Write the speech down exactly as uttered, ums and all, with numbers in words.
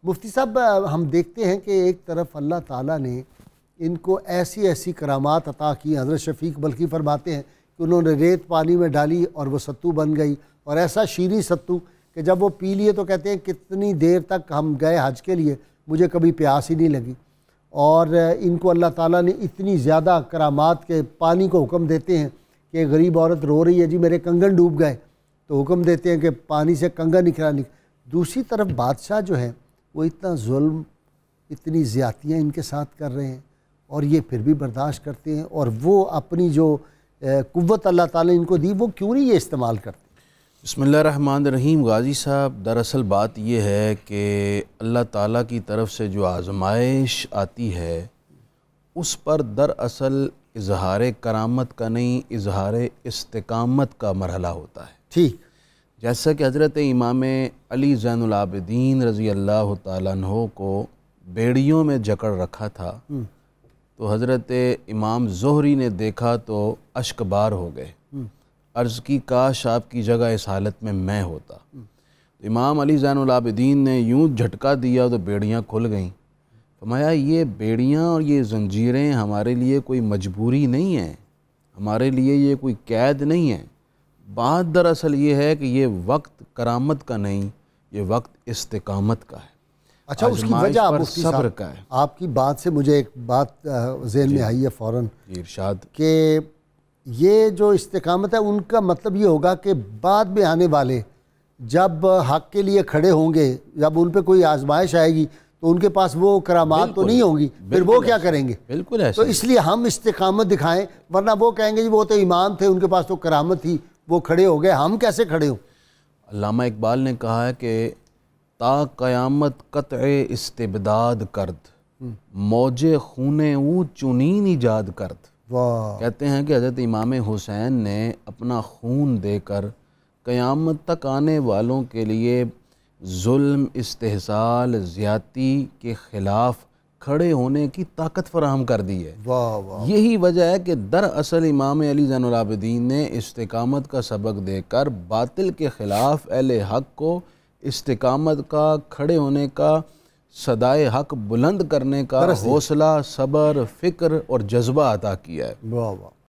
مفتی صاحب ہم دیکھتے ہیں کہ ایک طرف اللہ تعالیٰ نے ان کو ایسی ایسی کرامات عطا کی. حضرت شفیق بلخی فرماتے ہیں کہ انہوں نے ریت پانی میں ڈالی اور وہ ستو بن گئی, اور ایسا شیریں ستو کہ جب وہ پی لیے تو کہتے ہیں کتنی دیر تک ہم گئے حج کے لیے مجھے کبھی پیاس ہی نہیں لگی. اور ان کو اللہ تعالیٰ نے اتنی زیادہ کرامات کے پانی کو حکم دیتے ہیں کہ غریب عورت رو رہی ہے جی میرے کنگن ڈوب گئے, تو حکم دیتے ہیں کہ پانی سے کنگن نکلا نکل. دوسری طرف بادشاہ جو ہے وہ اتنا ظلم, اتنی زیادتیاں ان کے ساتھ کر رہے ہیں اور یہ پھر بھی برداشت کرتے ہیں, اور وہ اپنی جو قوت اللہ تعالیٰ نے ان کو دی وہ کیوں نہیں یہ استعمال کرتے؟ بسم اللہ الرحمن الرحیم. غازی صاحب, دراصل بات یہ ہے کہ اللہ تعالیٰ کی طرف سے جو آزمائش آتی ہے اس پر دراصل اظہار کرامت کا نہیں, اظہار استقامت کا مرحلہ ہوتا ہے. ٹھیک, جیسا کہ حضرت امام علی زین العابدین رضی اللہ تعالیٰ عنہ کو بیڑیوں میں جکڑ رکھا تھا, تو حضرت امام زہری نے دیکھا تو اشک بار ہو گئے. عرض کی کاش آپ کی جگہ اس حالت میں میں ہوتا. امام علی زین العابدین نے یوں جھٹکا دیا تو بیڑیاں کھل گئیں. فرمایا یہ بیڑیاں اور یہ زنجیریں ہمارے لیے کوئی مجبوری نہیں ہیں, ہمارے لیے یہ کوئی قید نہیں ہے. بات دراصل یہ ہے کہ یہ وقت کرامت کا نہیں, یہ وقت استقامت کا ہے. اچھا, اس کی وجہ مفتی صبر صاحب کا ہے. آپ کی بات سے مجھے ایک بات ذہن میں آئی ہے فوراً ارشاد کہ یہ جو استقامت ہے ان کا مطلب یہ ہوگا کہ بعد میں آنے والے جب حق کے لیے کھڑے ہوں گے, جب ان پہ کوئی آزمائش آئے گی تو ان کے پاس وہ کرامات تو نہیں ہوں گی, پھر وہ کیا کریں گے؟ بالکل ایسا. تو اس لیے ہم استقامت دکھائیں, ورنہ وہ کہیں گے جی وہ تو امام تھے ان کے پاس تو کرامت تھی وہ کھڑے ہو گئے, ہم کیسے کھڑے ہوں؟ علامہ اقبال نے کہا ہے کہ تا قیامت قطع استبداد کرد, موج خون او چنین ایجاد کرد. واہ, کہتے ہیں کہ حضرت امام حسین نے اپنا خون دے کر قیامت تک آنے والوں کے لیے ظلم, استحصال, زیادتی کے خلاف کھڑے ہونے کی طاقت فراہم کر دی ہے. واہ واہ. یہی وجہ ہے کہ دراصل امام علی زین العابدین نے استقامت کا سبق دے کر باطل کے خلاف اہل حق کو استقامت کا, کھڑے ہونے کا, صدائے حق بلند کرنے کا حوصلہ, صبر, فکر اور جذبہ عطا کیا ہے. واہ واہ.